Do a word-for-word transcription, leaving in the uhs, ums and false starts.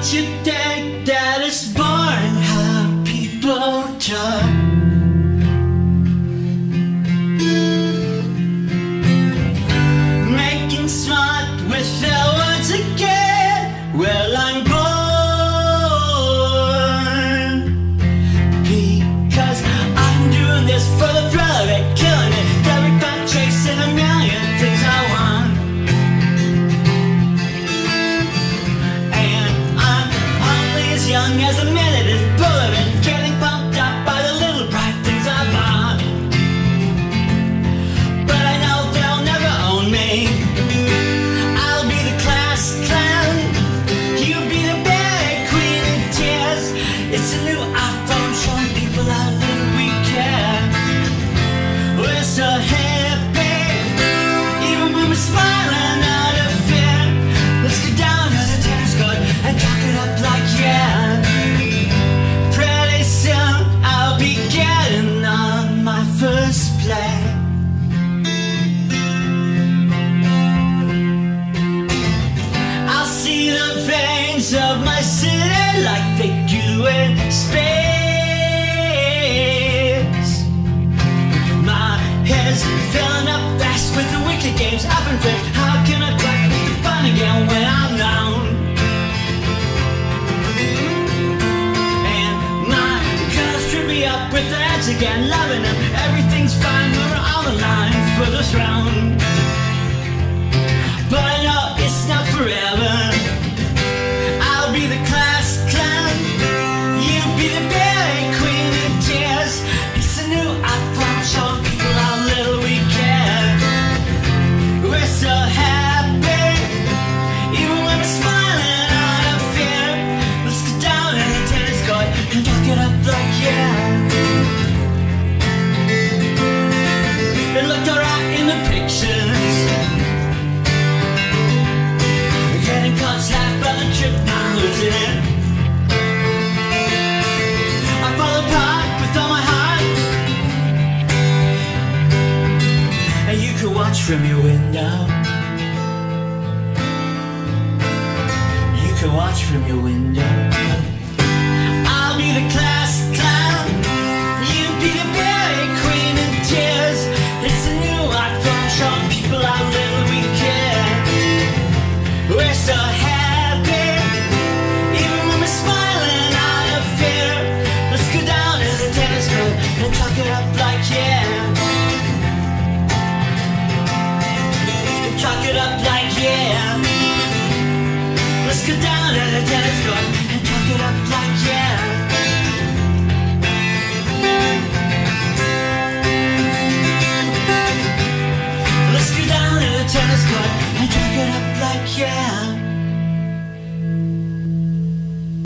Don't you think that it's boring how people talk? Making smart with their words again. Well, I'm bored because I'm doing this for the thrill of it, killing it, every back chasing a million things I want. Young as a minute is bulletin, getting pumped up by the little bright things I bought. But I know they'll never own me. I'll be the class clown, you'll be the bad queen in tears. It's a new iPhone showing people how little we care. We're so happy, even when we're smiling out of fear. Let's get down to the tennis court and talk it up like yeah. First play. I'll see the veins of my city like they do in space. My head's filling up fast with the wicked games I've been playing. How can I crack with the fun again when I'm down? And my girls trip me up with their ads again, loving them. Everything's fine, we're on the line for this round. But I know it's not forever. I'll be the class clown, you'll be the bad queen in tears. It's a new iPhone showing people how little we care. We're so happy, even when we're smiling out of fear. Let's go down to the tennis court and talk it up like yeah. It looked alright in the pictures. Getting caught half by the trip, now losing it. I fall apart with all my heart. And you could watch from your window. You could watch from your window. I'll be the class clown, you be the bad queen in tears. It's a new iPhone showing people how little we care. We're so happy, even when we're smiling out of fear. Let's go down to the tennis court and talk it up like yeah. And talk it up like yeah. Let's go down to the tennis court and talk it up like yeah.